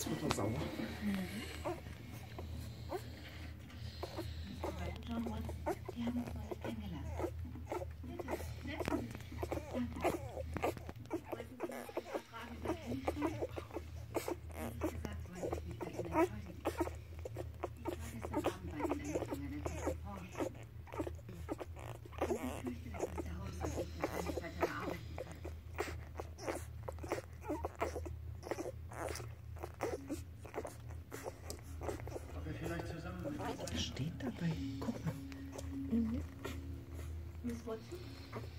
Jetzt wird er sauer. Die haben uns noch nicht kennengelernt. Bitte, setzen Sie sich. Danke. Wollten Sie noch etwas fragen über Klinikum? Ehrlich gesagt wollte ich mich bei Ihnen entschuldigen. Ich war gestern Abend bei den Ermittlungen etwas geforscht. Und ich fürchte, dass Mr. Holmes und ich das nicht weiter bearbeiten können. Ob wir vielleicht zusammen... Was steht dabei? Guck mal. Miss Watson?